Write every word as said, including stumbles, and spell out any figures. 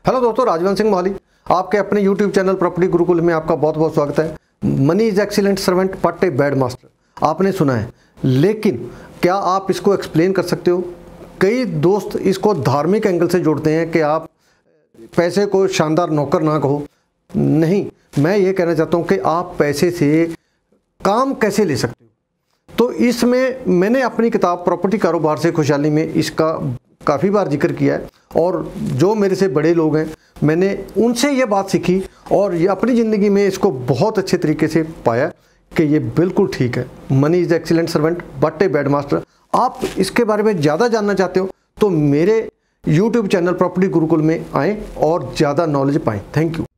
Hello दोस्तों, राजवंश सिंह माली आपके अपने यूट्यूब चैनल प्रॉपर्टी गुरुकुल में आपका बहुत बहुत स्वागत है। Money is excellent servant but a bad master आपने सुना है, लेकिन क्या आप इसको एक्सप्लेन कर सकते हो? कई दोस्त इसको धार्मिक एंगल से जोड़ते हैं कि आप पैसे को शानदार नौकर ना कहो। नहीं, मैं ये कहना चाहता हूँ कि आप पैसे से काम कैसे ले सकते हो। तो इसमें मैंने अपनी किताब प्रॉपर्टी कारोबार से खुशहाली में इसका काफ़ी बार जिक्र किया है, और जो मेरे से बड़े लोग हैं मैंने उनसे ये बात सीखी और ये अपनी ज़िंदगी में इसको बहुत अच्छे तरीके से पाया कि ये बिल्कुल ठीक है। Money is excellent servant but a bad master. आप इसके बारे में ज़्यादा जानना चाहते हो तो मेरे यूट्यूब चैनल प्रॉपर्टी गुरुकुल में आएँ और ज़्यादा नॉलेज पाएँ। Thank you.